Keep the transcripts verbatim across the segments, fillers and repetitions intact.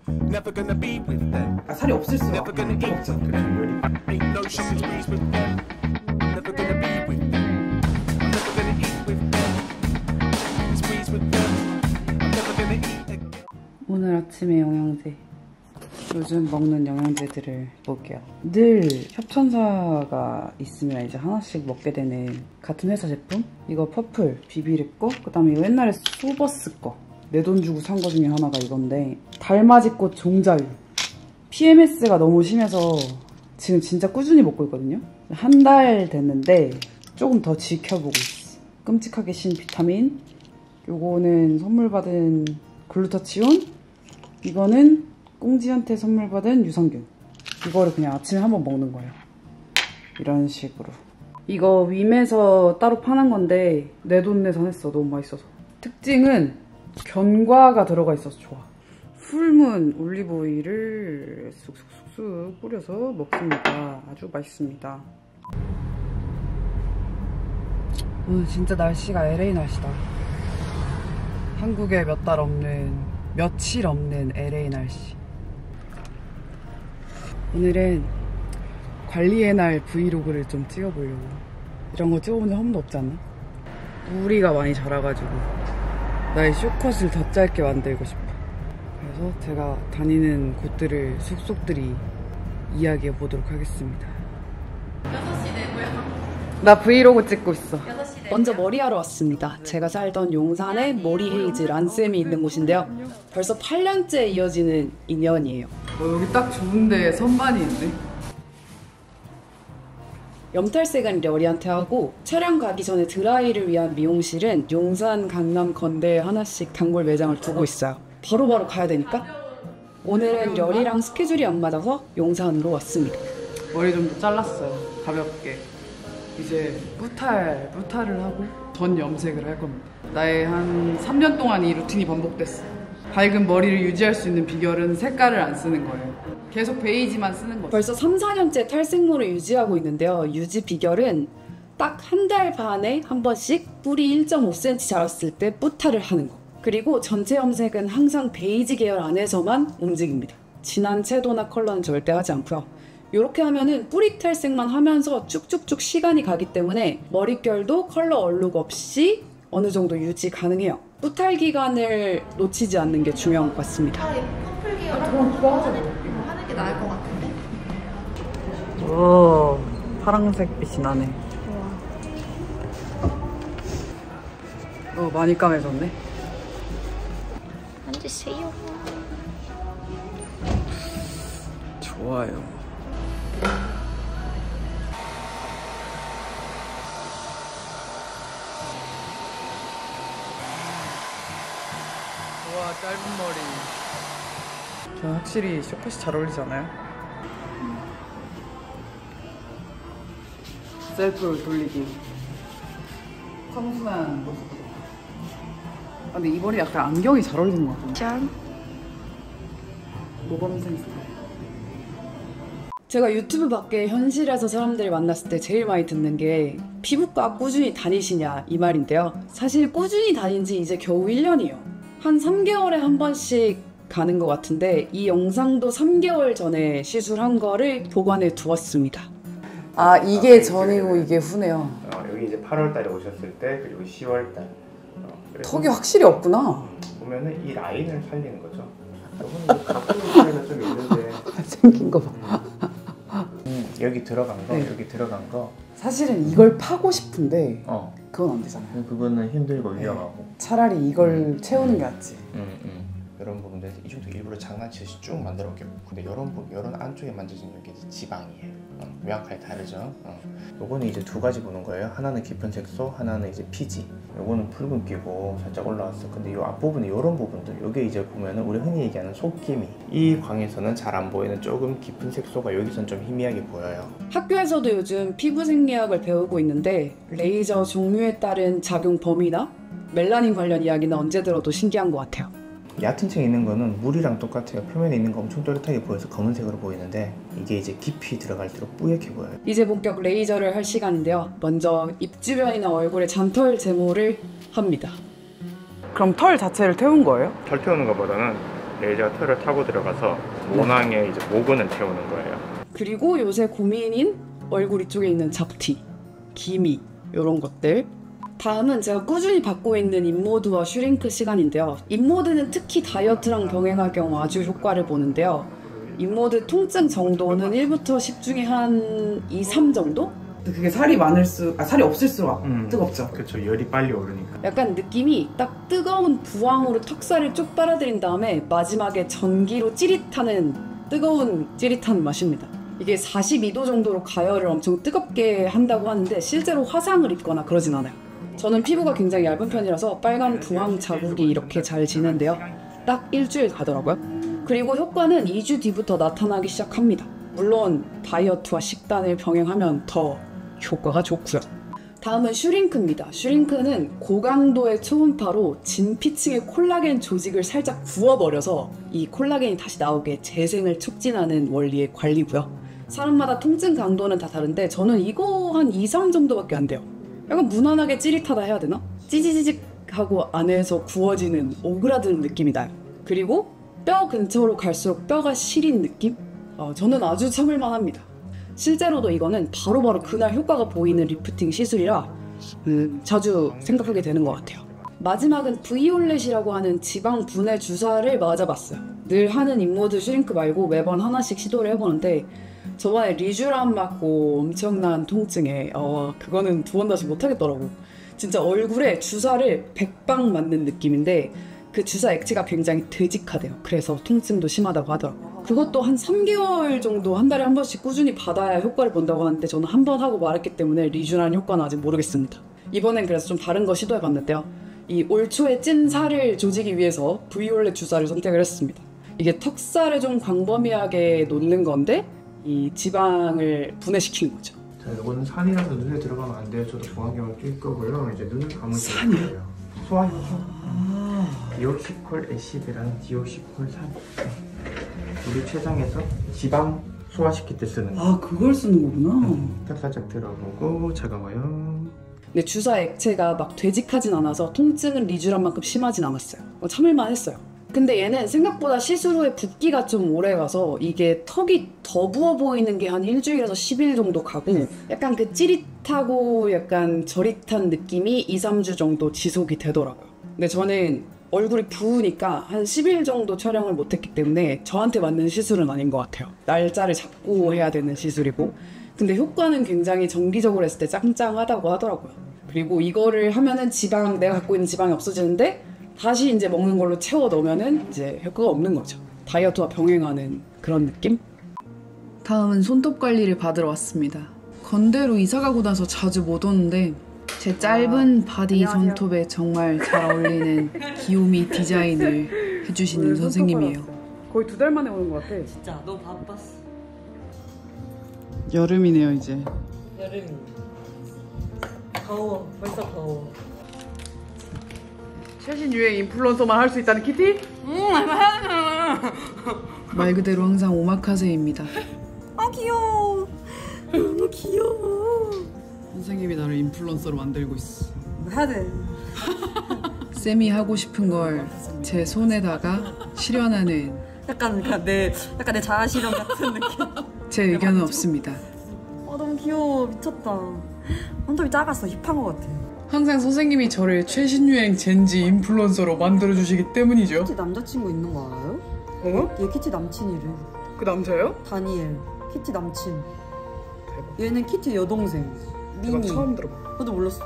Never gonna be with them. 아, 살이 없을 수가 Never gonna eat them. Ain't no sugar squeeze with them. Never gonna be with them. I'm never gonna eat with them. Squeeze with them. I'm never gonna eat again. 오늘 아침에 영양제, 요즘 먹는 영양제들을 볼게요. 늘 협찬사가 있으면 이제 하나씩 먹게 되는 같은 회사 제품? 이거 퍼플 비비립 거, 그 다음에 이거 옛날에 소버스 거, 내 돈 주고 산 거 중에 하나가 이건데, 달맞이꽃 종자유. 피엠에스가 너무 심해서 지금 진짜 꾸준히 먹고 있거든요. 한 달 됐는데 조금 더 지켜보고 있어. 끔찍하게 신 비타민, 요거는 선물 받은 글루타치온, 이거는 꽁지한테 선물 받은 유산균. 이거를 그냥 아침에 한번 먹는 거예요. 이런 식으로. 이거 윈에서 따로 파는 건데 내 돈 내서 했어. 너무 맛있어서. 특징은 견과가 들어가 있어서 좋아. 풀문 올리브 오일을 쑥쑥쑥쑥 뿌려서 먹습니다. 아주 맛있습니다. 오늘 진짜 날씨가 엘에이 날씨다. 한국에 몇 달 없는, 며칠 없는 엘에이 날씨. 오늘은 관리의 날 브이로그를 좀 찍어보려고. 이런 거 찍어본 적 한 번도 없지 않나? 무리가 많이 자라가지고 나의 쇼컷을 더 짧게 만들고 싶어. 그래서 제가 다니는 곳들을 숙속들이 이야기해 보도록 하겠습니다. 여섯 시 내고요. 나 브이로그 찍고 있어. 여섯 시 내. 먼저 머리하러 왔습니다. 제가 살던 용산에 머리 헤이즈 란쌤이 있는 곳인데요. 벌써 팔 년째 이어지는 인연이에요. 어, 여기 딱 좋은데 선반이 있네. 염탈색은 려리한테 하고 촬영 가기 전에 드라이를 위한 미용실은 용산, 강남, 건대에 하나씩 단골 매장을 두고 있어요. 바로바로 바로 가야 되니까 오늘은 려리랑 스케줄이 안 맞아서 용산으로 왔습니다. 머리 좀 더 잘랐어요. 가볍게. 이제 뿌탈, 뿌탈을 하고 전 염색을 할 겁니다. 나의 한 삼 년 동안 이 루틴이 반복됐어. 밝은 머리를 유지할 수 있는 비결은 색깔을 안 쓰는 거예요. 계속 베이지만 쓰는 거죠. 벌써 삼, 사 년째 탈색모를 유지하고 있는데요. 유지 비결은 딱 한 달 반에 한 번씩 뿌리 일 점 오 센티미터 자랐을 때 뿌탈을 하는 거. 그리고 전체 염색은 항상 베이지 계열 안에서만 움직입니다. 진한 채도나 컬러는 절대 하지 않고요. 이렇게 하면은 뿌리 탈색만 하면서 쭉쭉쭉 시간이 가기 때문에 머릿결도 컬러 얼룩 없이 어느 정도 유지 가능해요. 뿌탈 기간을 놓치지 않는 게 중요한 것 같습니다. 차라리 퍼플 계열 하는, 하는 게 나을 것 같은데? 오, 파란색 빛이 나네. 좋아. 어, 많이 까매졌네. 앉으세요. 좋아요. 와, 짧은 머리. 저 확실히 쇼컷이 잘 어울리지 않아요? 셀프로 돌리기. 청순한 모습. 아, 근데 이 머리 약간 안경이 잘 어울리는 것 같은데. 짠. 모범 센스. 제가 유튜브 밖에 현실에서 사람들이 만났을 때 제일 많이 듣는 게 피부과 꾸준히 다니시냐 이 말인데요. 사실 꾸준히 다닌 지 이제 겨우 일 년이에요. 한 삼 개월에 한 번씩 가는 것 같은데 이 영상도 삼 개월 전에 시술한 거를 보관해 두었습니다. 아, 이게 전이고 이게 후네요. 어, 여기 이제 팔월 달에 오셨을 때 그리고 시월 달. 어, 턱이 확실히 없구나. 보면은 이 라인을 살리는 거죠. 이거는 각도 차이가 좀 있는데 생긴 거 봐. 음, 여기 들어간 거, 네. 여기 들어간 거. 사실은 이걸 파고 싶은데 어, 그건 안 되잖아요. 그거는 힘들고 위험하고. 차라리 이걸 음. 채우는 게 낫지. 음, 음. 이런 부분들 이 정도 일부러 장난치듯이 쭉 만들어 볼게요. 근데 이런 부 이런 안쪽에 만져진 여기 이제 지방이에요. 어, 명확하게 다르죠. 어. 요거는 이제 두 가지 보는 거예요. 하나는 깊은 색소, 하나는 이제 피지. 요거는 붉은기고 살짝 올라왔어. 근데 요 앞부분에 요런 부분들, 요게 이제 보면은 우리 흔히 얘기하는 속기미. 이 광에서는 잘 안 보이는 조금 깊은 색소가 여기선 좀 희미하게 보여요. 학교에서도 요즘 피부 생리학을 배우고 있는데 레이저 종류에 따른 작용 범위나 멜라닌 관련 이야기는 언제 들어도 신기한 것 같아요. 얕은 층에 있는 거는 물이랑 똑같아요. 표면에 있는 거 엄청 또렷하게 보여서 검은색으로 보이는데 이게 이제 깊이 들어갈수록 뿌옇게 보여요. 이제 본격 레이저를 할 시간인데요. 먼저 입 주변이나 얼굴에 잔털 제모를 합니다. 그럼 털 자체를 태운 거예요? 털 태우는 것보다는 레이저 털을 타고 들어가서 모낭에 이제 모근을 태우는 거예요. 그리고 요새 고민인 얼굴 이쪽에 있는 잡티, 기미 이런 것들. 다음은 제가 꾸준히 받고 있는 인모드와 슈링크 시간인데요. 인모드는 특히 다이어트랑 병행할 경우 아주 효과를 보는데요. 인모드 통증 정도는 일부터 십 중에 한 이, 삼 정도? 그게 살이 많을수록, 아, 살이 없을수록 음, 뜨겁죠? 그렇죠. 열이 빨리 오르니까. 약간 느낌이 딱 뜨거운 부항으로 턱살을 쭉 빨아들인 다음에 마지막에 전기로 찌릿하는 뜨거운 찌릿한 맛입니다. 이게 사십이 도 정도로 가열을 엄청 뜨겁게 한다고 하는데 실제로 화상을 입거나 그러진 않아요. 저는 피부가 굉장히 얇은 편이라서 빨간 부항 자국이 이렇게 잘 지는데요. 딱 일주일 가더라고요. 그리고 효과는 이 주 뒤부터 나타나기 시작합니다. 물론 다이어트와 식단을 병행하면 더 효과가 좋고요. 다음은 슈링크입니다. 슈링크는 고강도의 초음파로 진피층의 콜라겐 조직을 살짝 구워버려서 이 콜라겐이 다시 나오게 재생을 촉진하는 원리의 관리고요. 사람마다 통증 강도는 다 다른데 저는 이거 한 이, 삼 정도밖에 안 돼요. 약간 무난하게 찌릿하다 해야 되나? 찌지지직하고 안에서 구워지는 오그라드는 느낌이 나요. 그리고 뼈 근처로 갈수록 뼈가 시린 느낌? 어, 저는 아주 참을만 합니다. 실제로도 이거는 바로바로 그날 효과가 보이는 리프팅 시술이라 음, 자주 생각하게 되는 것 같아요. 마지막은 브이올렛이라고 하는 지방 분해 주사를 맞아봤어요. 늘 하는 인모드 슈링크 말고 매번 하나씩 시도를 해보는데 저번에 리쥬람 맞고 엄청난 통증에 어 그거는 두 번 다시 못하겠더라고. 진짜 얼굴에 주사를 백 방 맞는 느낌인데 그 주사 액체가 굉장히 되직하대요. 그래서 통증도 심하다고 하더라고요. 그것도 한 삼 개월 정도 한 달에 한 번씩 꾸준히 받아야 효과를 본다고 하는데 저는 한 번 하고 말았기 때문에 리쥬란 효과는 아직 모르겠습니다. 이번엔 그래서 좀 다른 거 시도해봤는데요. 이 올 초에 찐 살을 조지기 위해서 브이올렛 주사를 선택을 했습니다. 이게 턱살을 좀 광범위하게 놓는 건데 이 지방을 분해시키는 거죠. 자, 이거는 산이라서 눈에 들어가면 안 돼요. 저도 보안경을 낄 거고요. 이제 눈을 감으실 거예요. 소화효소. 아~ 디옥시콜 애시드랑 디옥시콜 산. 우리 췌장에서 지방 소화시킬 때 쓰는 거. 아, 그걸 쓰는 거구나. 음, 딱 살짝 들어보고 차가워요. 근데 주사 액체가 막 되직하진 않아서 통증은 리쥬란만큼 심하진 않았어요. 참을만 했어요. 근데 얘는 생각보다 시술 후에 붓기가 좀 오래 가서 이게 턱이 더 부어 보이는 게 한 일주일에서 십 일 정도 가고 약간 그 찌릿하고 약간 저릿한 느낌이 이, 삼 주 정도 지속이 되더라고요. 근데 저는 얼굴이 부으니까 한 십 일 정도 촬영을 못했기 때문에 저한테 맞는 시술은 아닌 것 같아요. 날짜를 잡고 해야 되는 시술이고 근데 효과는 굉장히 정기적으로 했을 때 짱짱하다고 하더라고요. 그리고 이거를 하면은 지방, 내가 갖고 있는 지방이 없어지는데 다시 이제 먹는 걸로 채워 넣으면은 이제 효과가 없는 거죠. 다이어트와 병행하는 그런 느낌? 다음은 손톱 관리를 받으러 왔습니다. 건대로 이사 가고 나서 자주 못 오는데 제 짧은 바디 손톱에 정말 잘 어울리는 귀요미 디자인을 해주시는 선생님이에요. 거의 두 달 만에 오는 것 같아. 진짜 너무 바빴어. 여름이네요, 이제. 여름이 더워. 벌써 더워. 최신 유행 인플루언서만 할 수 있다는 키티? 응, 이거 해야 돼. 말 그대로 항상 오마카세입니다. 아 귀여워. 너무 귀여워. 선생님이 나를 인플루언서로 만들고 있어. 이거 해야 돼. 쌤이 하고 싶은 걸 제 손에다가 실현하는 약간 그냥 내 약간 내 자아 실현 같은 느낌. 제 의견은 없습니다. 아 너무 귀여워. 미쳤다. 손톱이 작았어. 힙한 것 같아. 항상 선생님이 저를 최신 유행 젠지 인플루언서로 만들어주시기 때문이죠. 키티 남자친구 있는 거 알아요? 어? 얘 키티 남친이래. 그 남자예요? 다니엘. 키티 남친. 얘는 키티 여동생. 내가 미니. 처음 들어봐. 나도 몰랐어.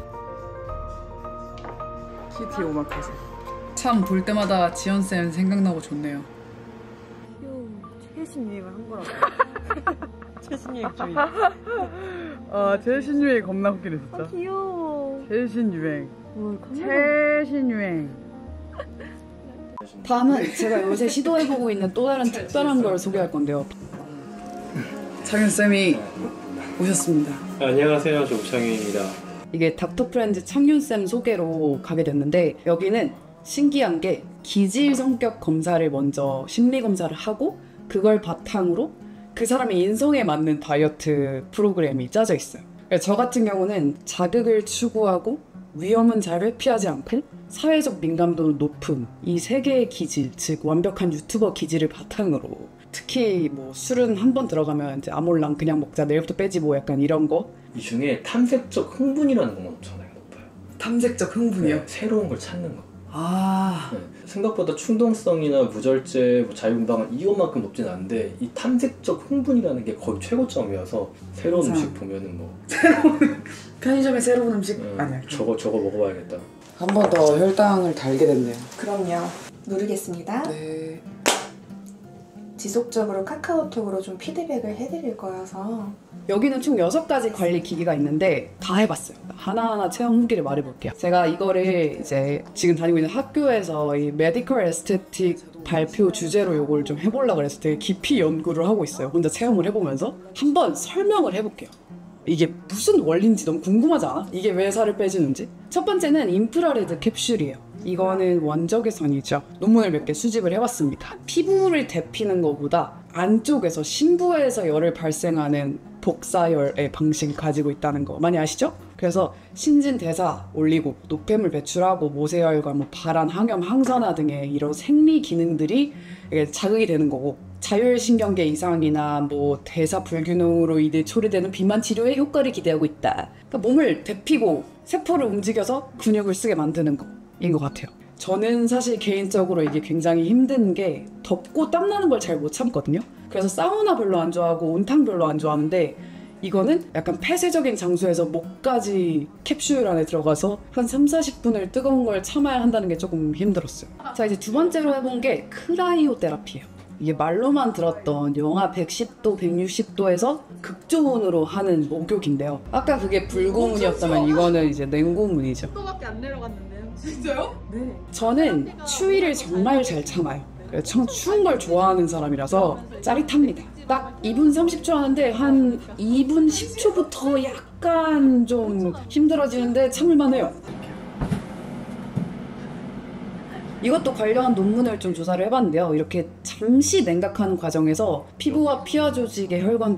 키티 오마카세. 참 볼 때마다 지연쌤 생각나고 좋네요. 귀여워. 최신 유행을 한 거라고. 최신 유행 주의. 아, 최신 유행 겁나 웃기네, 진짜. 아, 귀여워. 최신 유행. 어, 카메라. 최신 유행. 다음은 제가 요새 시도해보고 있는 또 다른 특별한 걸 소개할 건데요. 창윤쌤이 오셨습니다. 안녕하세요. 저 우창윤입니다. 이게 닥터프렌즈 창윤쌤 소개로 가게 됐는데 여기는 신기한 게 기질 성격 검사를 먼저 심리 검사를 하고 그걸 바탕으로 그 사람의 인성에 맞는 다이어트 프로그램이 짜져 있어요. 저 같은 경우는 자극을 추구하고 위험은 잘 회피하지 않고 사회적 민감도는 높음, 이 세 개의 기질, 즉 완벽한 유튜버 기질을 바탕으로 특히 뭐 술은 한 번 들어가면 이제 아몰랑 그냥 먹자 내일부터 빼지 뭐 약간 이런 거. 이 중에 탐색적 흥분이라는 건 엄청나게 높아요. 탐색적 흥분이요? 네, 새로운 걸 찾는 거. 아... 네, 생각보다 충동성이나 무절제, 뭐 자유분방은 이것만큼 높진 않은데 이 탐색적 흥분이라는 게 거의 최고점이어서 새로운 맞아. 음식 보면은 뭐 편의점에 새로운 음식? 음, 아니야. 저거 저거 먹어봐야겠다. 한 번 더 혈당을 달게 됐네요. 그럼요. 누르겠습니다. 네. 지속적으로 카카오톡으로 좀 피드백을 해드릴 거여서 여기는 총 여섯 가지 관리 기기가 있는데 다 해봤어요. 하나하나 체험 후기를 말해볼게요. 제가 이거를 이제 지금 다니고 있는 학교에서 이 메디컬 에스테틱 발표 주제로 이걸 좀 해보려고 그래서 되게 깊이 연구를 하고 있어요. 혼자 체험을 해보면서 한번 설명을 해볼게요. 이게 무슨 원리인지 너무 궁금하지 않아? 이게 왜 살을 빼주는지? 첫 번째는 인프라레드 캡슐이에요. 이거는 원적외선이죠. 논문을 몇 개 수집을 해봤습니다. 피부를 데피는 것보다 안쪽에서 심부에서 열을 발생하는 복사열의 방식을 가지고 있다는 거 많이 아시죠? 그래서 신진대사 올리고 노폐물 배출하고 모세혈관, 뭐 발한, 항염, 항산화 등의 이런 생리 기능들이 자극이 되는 거고 자율신경계 이상이나 뭐 대사 불균형으로 인해 초래되는 비만 치료에 효과를 기대하고 있다. 그러니까 몸을 데피고 세포를 움직여서 근육을 쓰게 만드는 거인 것 같아요. 저는 사실 개인적으로 이게 굉장히 힘든 게 덥고 땀나는 걸 잘 못 참거든요. 그래서 사우나 별로 안 좋아하고 온탕 별로 안 좋아하는데 이거는 약간 폐쇄적인 장소에서 목까지 캡슐 안에 들어가서 한 삼, 사십 분을 뜨거운 걸 참아야 한다는 게 조금 힘들었어요. 자, 이제 두 번째로 해본 게 크라이오 테라피예요. 이게 말로만 들었던 영하 백십 도, 백육십 도에서 극저온으로 하는 목욕인데요. 아까 그게 불고문이었다면 이거는 이제 냉고문이죠. 도밖에 안 내려갔는데요. 진짜요? 네. 저는 추위를 정말 잘 참아요. 참 추운 걸 좋아하는 사람이라서 짜릿합니다. 딱 이 분 삼십 초 하는데 한 이 분 십 초부터 약간 좀 힘들어지는데 참을만 해요. 이것도 관련한 논문을 좀 조사를 해봤는데요. 이렇게 잠시 냉각하는 과정에서 피부와 피하 조직의 혈관도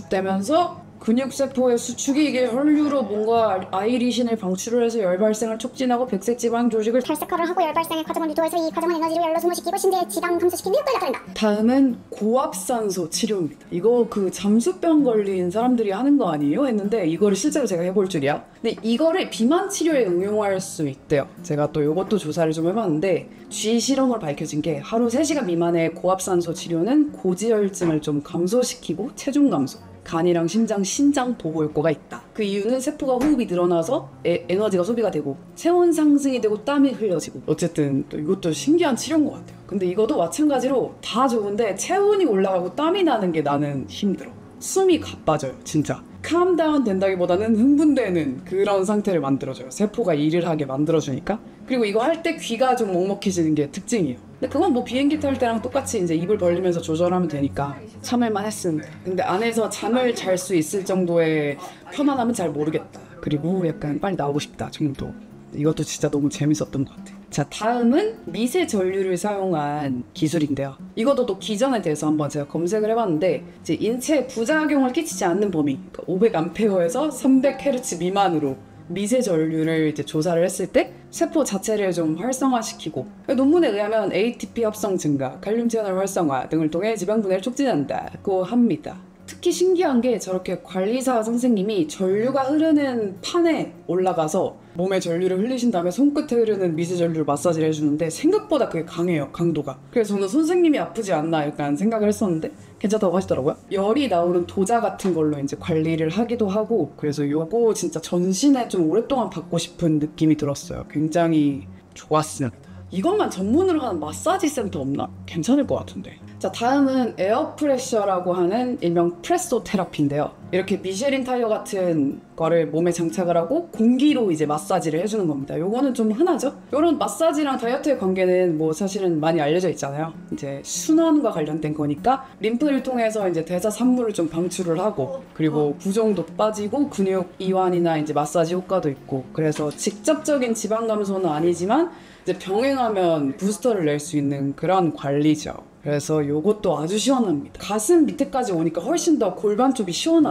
수축되면서 근육세포의 수축이 이게 혈류로 뭔가 아이리신을 방출을 해서 열 발생을 촉진하고 백색지방 조직을 탈색화를 하고 열 발생의 과정을 유도해서 이 과정은 에너지로 열로 소모시키고 신체의 지방 감소시키는 효과를 나타낸다. 다음은 고압산소 치료입니다. 이거 그 잠수병 걸린 사람들이 하는 거 아니에요? 했는데 이거를 실제로 제가 해볼 줄이야. 근데 이거를 비만 치료에 응용할 수 있대요. 제가 또 이것도 조사를 좀 해봤는데 쥐 실험으로 밝혀진 게 하루 세 시간 미만의 고압산소 치료는 고지혈증을 좀 감소시키고 체중 감소, 간이랑 심장, 신장 보호 효과가 있다. 그 이유는 세포가 호흡이 늘어나서 에, 에너지가 소비가 되고 체온 상승이 되고 땀이 흘려지고 어쨌든 또 이것도 신기한 치료인 것 같아요. 근데 이것도 마찬가지로 다 좋은데 체온이 올라가고 땀이 나는 게 나는 힘들어. 숨이 가빠져요 진짜. 캄다운 된다기보다는 흥분되는 그런 상태를 만들어줘요. 세포가 일을 하게 만들어주니까. 그리고 이거 할 때 귀가 좀 먹먹해지는 게 특징이에요. 근데 그건 뭐 비행기 탈 때랑 똑같이 이제 입을 벌리면서 조절하면 되니까 참을만 했습니다. 근데 안에서 잠을 잘 수 있을 정도의 편안함은 잘 모르겠다. 그리고 약간 빨리 나오고 싶다 정도. 이것도 진짜 너무 재밌었던 것 같아요. 자, 다음은 미세 전류를 사용한 기술인데요. 이것도 또 기전에 대해서 한번 제가 검색을 해봤는데 이제 인체에 부작용을 끼치지 않는 범위, 그러니까 오백 암페어에서 삼백 헤르츠 미만으로 미세 전류를 이제 조사를 했을 때 세포 자체를 좀 활성화시키고 논문에 의하면 에이티피 합성 증가, 칼륨 채널 활성화 등을 통해 지방 분해를 촉진한다고 합니다. 특히 신기한 게 저렇게 관리사 선생님이 전류가 흐르는 판에 올라가서 몸에 전류를 흘리신 다음에 손끝에 흐르는 미세 전류를 마사지를 해주는데 생각보다 그게 강해요, 강도가. 그래서 저는 선생님이 아프지 않나 약간 생각을 했었는데 괜찮다고 하시더라고요. 열이 나오는 도자 같은 걸로 이제 관리를 하기도 하고 그래서 요거 진짜 전신에 좀 오랫동안 받고 싶은 느낌이 들었어요. 굉장히 좋았습니다. 이것만 전문으로 하는 마사지 센터 없나? 괜찮을 것 같은데. 자, 다음은 에어프레셔라고 하는 일명 프레소 테라피인데요. 이렇게 미쉐린 타이어 같은 거를 몸에 장착을 하고 공기로 이제 마사지를 해주는 겁니다. 요거는 좀 흔하죠? 이런 마사지랑 다이어트의 관계는 뭐 사실은 많이 알려져 있잖아요. 이제 순환과 관련된 거니까 림프를 통해서 이제 대사 산물을 좀 방출을 하고 그리고 부종도 빠지고 근육 이완이나 이제 마사지 효과도 있고 그래서 직접적인 지방 감소는 아니지만 이제 병행하면 부스터를 낼 수 있는 그런 관리죠. 그래서 요것도 아주 시원합니다. 가슴 밑에까지 오니까 훨씬 더 골반 쪽이 시원하더라고요.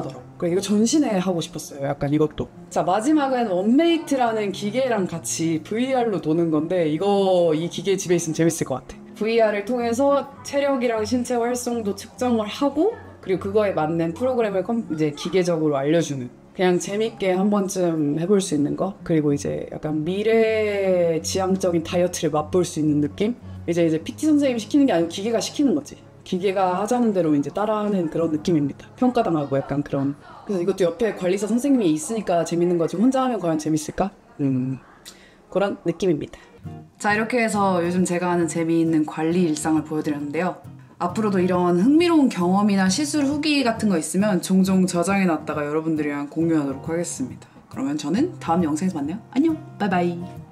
그래 이거 전신에 하고 싶었어요. 약간 이것도. 자 마지막은 원메이트라는 기계랑 같이 브이알로 도는 건데 이거 이 기계 집에 있으면 재밌을 것 같아. 브이알을 통해서 체력이랑 신체 활성도 측정을 하고 그리고 그거에 맞는 프로그램을 컴, 이제 기계적으로 알려주는 그냥 재밌게 한 번쯤 해볼 수 있는 거 그리고 이제 약간 미래 지향적인 다이어트를 맛볼 수 있는 느낌? 이제 이제 피티 선생님이 시키는 게 아니고 기계가 시키는 거지. 기계가 하자는 대로 이제 따라하는 그런 느낌입니다. 평가당하고 약간 그런. 그래서 이것도 옆에 관리사 선생님이 있으니까 재밌는 거지 혼자 하면 과연 재밌을까? 음 그런 느낌입니다. 자 이렇게 해서 요즘 제가 하는 재미있는 관리 일상을 보여드렸는데요. 앞으로도 이런 흥미로운 경험이나 시술 후기 같은 거 있으면 종종 저장해놨다가 여러분들이랑 공유하도록 하겠습니다. 그러면 저는 다음 영상에서 만나요. 안녕 바이바이.